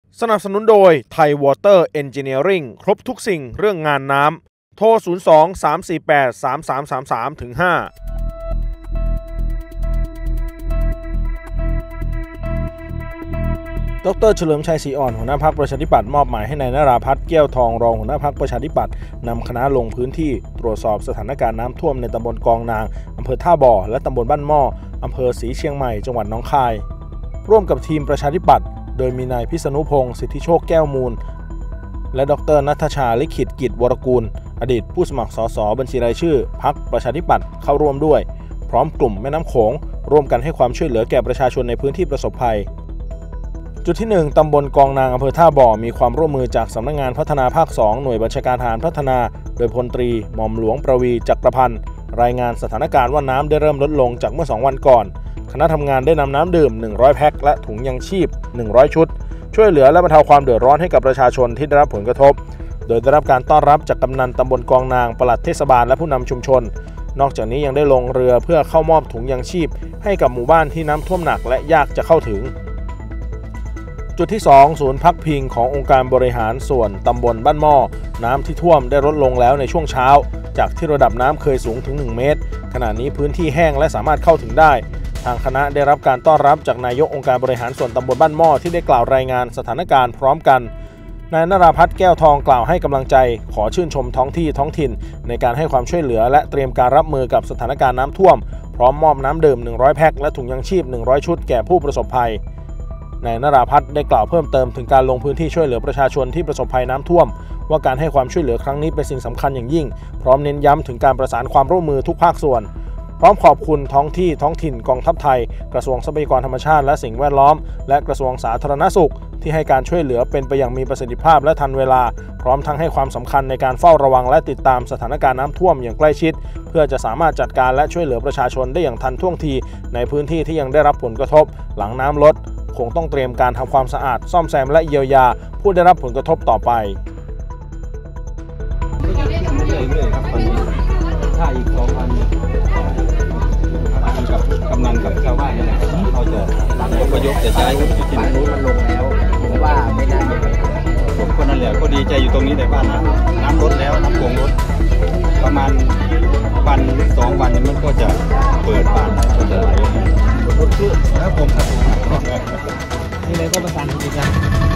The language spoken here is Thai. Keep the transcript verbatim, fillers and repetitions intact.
สนับสนุนโดยไทยวอเตอร์เอนจิเนียริ่งครบทุกสิ่งเรื่องงานน้ำโทรศูนย์ สอง สาม สี่ แปด สาม สาม สาม สาม ถึง ห้าดร.เฉลิมชัยศรีอ่อนหัวหน้าพรรคประชาธิปัตย์มอบหมายให้นายนราพัฒน์แก้วทองรองหัวหน้าพรรคประชาธิปัตย์นำคณะลงพื้นที่ตรวจสอบสถานการณ์น้ำท่วมในตำบลกองนางอำเภอท่าบ่อและตำบลบ้านหม้ออำเภอศรีเชียงใหม่จังหวัดหนองคายร่วมกับทีมประชาธิปัตย์โดยมีนายพิษณุพงศ์สิทธิโชคแก้วมูลและดร.ณัฐชาลิขิตกิจวรกูลอดีตผู้สมัครสสบัญชีรายชื่อพรรคประชาธิปัตย์เข้าร่วมด้วยพร้อมกลุ่มแม่น้ำโขงร่วมกันให้ความช่วยเหลือแก่ประชาชนในพื้นที่ประสบภัยจุดที่หนึ่งตำบลกองนางอำเภอท่าบ่อมีความร่วมมือจากสำนักงานพัฒนาภาคสองหน่วยบัญชาการทหารพัฒนาโดยพลตรีหม่อมหลวงประวีจักรพันธ์รายงานสถานการณ์ว่าน้ำได้เริ่มลดลงจากเมื่อสองวันก่อนคณะทำงานได้นำน้ำดื่มหนึ่งร้อยแพ็คและถุงยังชีพหนึ่งร้อยชุดช่วยเหลือและบรรเทาความเดือดร้อนให้กับประชาชนที่ได้รับผลกระทบโดยได้รับการต้อนรับจากกำนันตำบลกองนางปลัดเทศบาลและผู้นำชุมชนนอกจากนี้ยังได้ลงเรือเพื่อเข้ามอบถุงยังชีพให้กับหมู่บ้านที่น้ำท่วมหนักและยากจะเข้าถึงจุดที่สองศูนย์พักพิงขององค์การบริหารส่วนตำบลบ้านหม้อน้ำที่ท่วมได้ลดลงแล้วในช่วงเช้าจากที่ระดับน้ำเคยสูงถึงหนึ่งเมตรขณะนี้พื้นที่แห้งและสามารถเข้าถึงได้ทางคณะได้รับการต้อนรับจากนายกองค์การบริหารส่วนตำบลบ้านหม้อที่ได้กล่าวรายงานสถานการณ์พร้อมกันนายนราพัฒน์แก้วทองกล่าวให้กำลังใจขอชื่นชมท้องที่ท้องถิ่นในการให้ความช่วยเหลือและเตรียมการรับมือกับสถานการณ์น้ำท่วมพร้อมมอบน้ำดื่มหนึ่งร้อยแพ็คและถุงยังชีพหนึ่งร้อยชุดแก่ผู้ประสบภัยนายนราพัฒน์ได้กล่าวเพิ่มเติมถึงการลงพื้นที่ช่วยเหลือประชาชนที่ประสบภัยน้ำท่วมว่าการให้ความช่วยเหลือครั้งนี้เป็นสิ่งสำคัญอย่างยิ่งพร้อมเน้นย้ำถึงการประสานความร่วมมือทุกภาคส่วนพร้อมขอบคุณท้องที่ท้องถิ่นกองทัพไทยกระทรวงทรัพยากรธรรมชาติและสิ่งแวดล้อมและกระทรวงสาธารณสุขที่ให้การช่วยเหลือเป็นไปอย่างมีประสิทธิภาพและทันเวลาพร้อมทั้งให้ความสำคัญในการเฝ้าระวังและติดตามสถานการณ์น้ำท่วมอย่างใกล้ชิดเพื่อจะสามารถจัดการและช่วยเหลือประชาชนได้อย่างทันท่วงทีในพื้นที่ที่ยังได้รับผลกระทบหลังน้ำลดคงต้องเตรียมการทำความสะอาดซ่อมแซมและเยียวยาผู้ได้รับผลกระทบต่อไปถ้าอีกสองวันกับกำนันกับชาวบ้านนี่แหละเขาจะอพยพจะย้ายที่ดินนู้นมันลงแล้วผมว่าไม่น่ามีปัญหาผมคนนั่นแหละก็ดีใจอยู่ตรงนี้แต่ว่าน้ำน้ำลดแล้วน้ำโขงลดประมาณวันสองวันมันก็จะเปิดบานก็จะไหลลดขึ้นแล้วผมครับนี่เลยก็ประสานกิจการ